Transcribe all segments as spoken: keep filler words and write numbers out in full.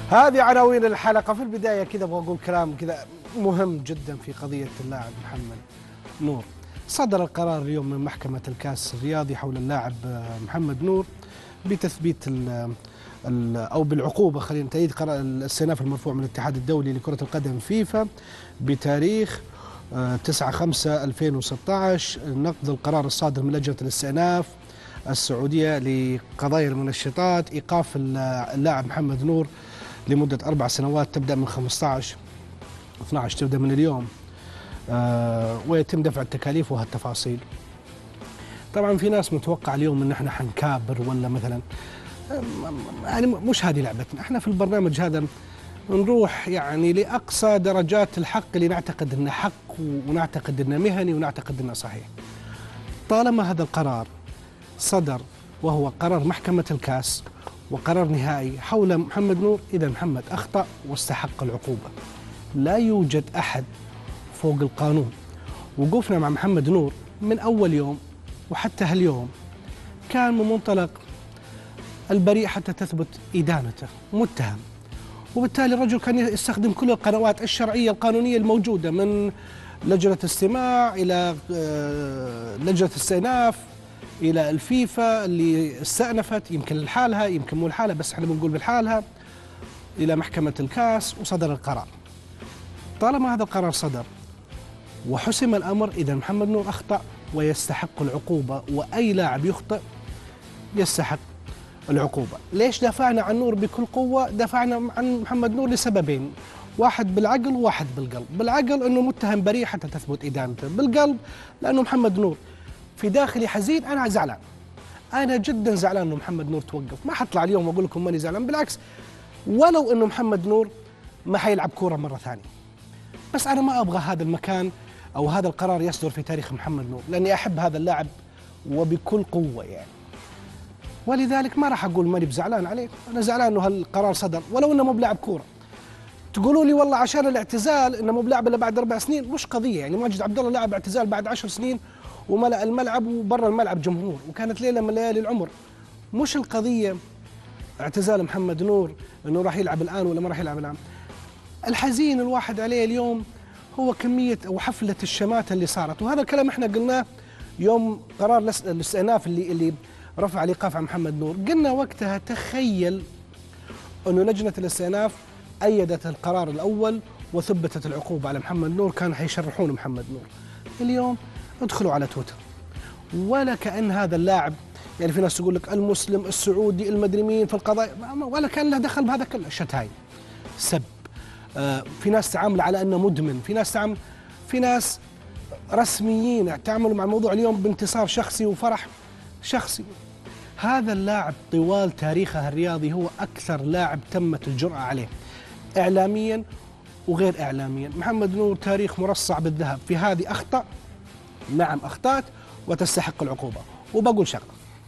هذه عناوين الحلقة. في البداية كذا أبغى أقول كلام كذا مهم جدا في قضية اللاعب محمد نور. صدر القرار اليوم من محكمة الكاس الرياضي حول اللاعب محمد نور بتثبيت ال ال أو بالعقوبة، خلينا تأييد قرار الاستئناف المرفوع من الاتحاد الدولي لكرة القدم فيفا بتاريخ تسعة خمسة ألفين وستة عشر، نقض القرار الصادر من لجنة الاستئناف السعودية لقضايا المنشطات، إيقاف اللاعب محمد نور لمدة أربع سنوات تبدأ من خمسة عشر اثني عشر، تبدأ من اليوم، آه ويتم دفع التكاليف وهالتفاصيل. طبعا في ناس متوقع اليوم ان احنا حنكابر ولا مثلا، يعني مش هذه لعبتنا. احنا في البرنامج هذا نروح يعني لأقصى درجات الحق اللي نعتقد انه حق ونعتقد انه مهني ونعتقد انه صحيح. طالما هذا القرار صدر وهو قرار محكمة الكاس وقرار نهائي حول محمد نور، إذا محمد أخطأ واستحق العقوبة. لا يوجد أحد فوق القانون. وقوفنا مع محمد نور من أول يوم وحتى هاليوم كان من منطلق البريء حتى تثبت إدانته، متهم، وبالتالي الرجل كان يستخدم كل القنوات الشرعية القانونية الموجودة، من لجنة استماع إلى لجنة استئناف إلى الفيفا اللي استأنفت، يمكن لحالها يمكن مو لحالها بس احنا بنقول بالحالها، إلى محكمة الكاس، وصدر القرار. طالما هذا القرار صدر وحسم الأمر، إذا محمد نور أخطأ ويستحق العقوبة، وأي لاعب يخطئ يستحق العقوبة. ليش دافعنا عن نور بكل قوة؟ دافعنا عن محمد نور لسببين، واحد بالعقل وواحد بالقلب. بالعقل أنه متهم بريء حتى تثبت إدانته، بالقلب لأنه محمد نور في داخلي حزين. أنا زعلان، أنا جدا زعلان أنه محمد نور توقف. ما حطلع اليوم وأقول لكم ماني زعلان، بالعكس، ولو أنه محمد نور ما حيلعب كورة مرة ثانية، بس أنا ما أبغى هذا المكان أو هذا القرار يصدر في تاريخ محمد نور، لأني أحب هذا اللاعب وبكل قوة يعني. ولذلك ما راح أقول ماني بزعلان عليه، أنا زعلان أنه هالقرار صدر ولو أنه مو بلاعب كورة. تقولوا لي والله عشان الاعتزال إنه مو بلاعب إلا بعد أربع سنين، مش قضية يعني. ماجد عبد الله لاعب اعتزال بعد عشر سنين وملأ الملعب وبرا الملعب جمهور، وكانت ليلة من ليالي العمر. مش القضية اعتزال محمد نور إنه راح يلعب الآن ولا ما راح يلعب الآن. الحزين الواحد عليه اليوم هو كمية أو حفلة الشماتة اللي صارت، وهذا الكلام احنا قلناه يوم قرار الاستئناف اللي اللي رفع الإيقاف عن محمد نور. قلنا وقتها تخيل أنه لجنة الاستئناف أيدت القرار الأول وثبتت العقوبة على محمد نور، كانوا حيشرحون محمد نور. اليوم ادخلوا على تويتر ولا كأن هذا اللاعب، يعني في ناس تقول لك المسلم السعودي المدري مين في القضايا، ولا كان له دخل بهذا كله. شتايم، سب، آه في ناس تعامل على أنه مدمن، في ناس تعامل، في ناس رسميين تعاملوا مع الموضوع اليوم بانتصار شخصي وفرح شخصي. هذا اللاعب طوال تاريخه الرياضي هو أكثر لاعب تمت الجرأة عليه إعلاميا وغير إعلاميا. محمد نور تاريخ مرصع بالذهب. في هذه أخطأ، نعم أخطأت وتستحق العقوبة. وبقول شغلة،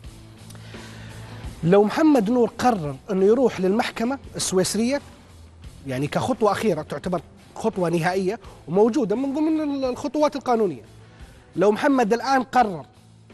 لو محمد نور قرر أنه يروح للمحكمة السويسرية، يعني كخطوة أخيرة تعتبر خطوة نهائية وموجودة من ضمن الخطوات القانونية، لو محمد الآن قرر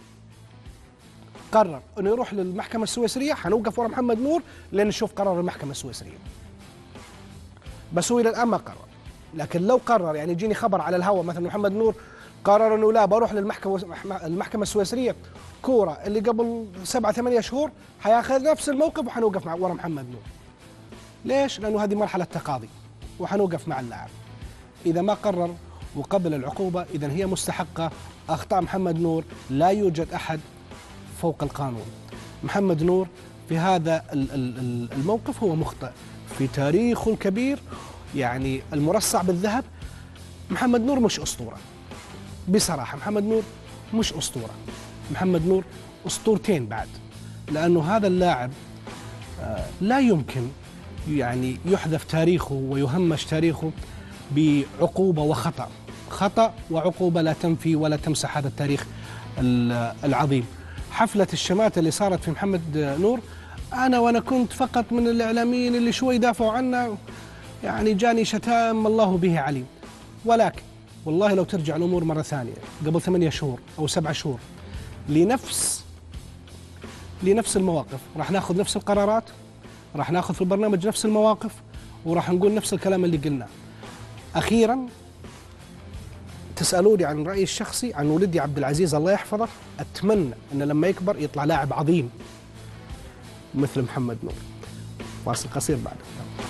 قرر أنه يروح للمحكمة السويسرية، حنوقف ورا محمد نور لين نشوف قرار المحكمة السويسرية. بس هو إلى الآن ما قرر. لكن لو قرر، يعني يجيني خبر على الهواء مثلا محمد نور قرر أنه لا بروح للمحكمة المحكمة السويسرية كورة اللي قبل سبعة ثمانية شهور، حياخذ نفس الموقف وحنوقف مع ورا محمد نور. ليش؟ لأنه هذه مرحلة تقاضي وحنوقف مع اللاعب. إذا ما قرر وقبل العقوبة إذا هي مستحقة. أخطاء محمد نور لا يوجد أحد فوق القانون. محمد نور في هذا الموقف هو مخطئ في تاريخه الكبير، يعني المرصع بالذهب. محمد نور مش أسطورة بصراحة، محمد نور مش أسطورة، محمد نور أسطورتين بعد، لأنه هذا اللاعب لا يمكن يعني يحذف تاريخه ويهمش تاريخه بعقوبة وخطأ. خطأ وعقوبة لا تنفي ولا تمسح هذا التاريخ العظيم. حفلة الشماتة اللي صارت في محمد نور، أنا وأنا كنت فقط من الإعلاميين اللي شوي دافعوا عنه، يعني جاني شتائم الله به عليم. ولكن والله لو ترجع الأمور مرة ثانية قبل ثمانية شهور أو سبعة شهور لنفس لنفس المواقف، راح ناخذ نفس القرارات، راح ناخذ في البرنامج نفس المواقف، وراح نقول نفس الكلام اللي قلناه. أخيرا تسألوني عن رأيي الشخصي عن ولدي عبد العزيز الله يحفظه، أتمنى أنه لما يكبر يطلع لاعب عظيم مثل محمد نور. فاصل قصير بعد.